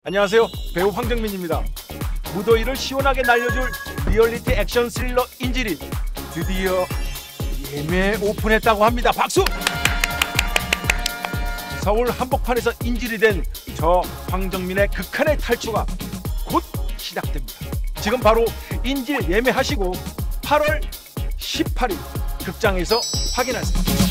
안녕하세요, 배우 황정민입니다. 무더위를 시원하게 날려줄 리얼리티 액션 스릴러 인질이 드디어 예매 오픈했다고 합니다. 박수! 서울 한복판에서 인질이 된 저 황정민의 극한의 탈주가 곧 시작됩니다. 지금 바로 인질 예매하시고 8월 18일 극장에서 확인하세요.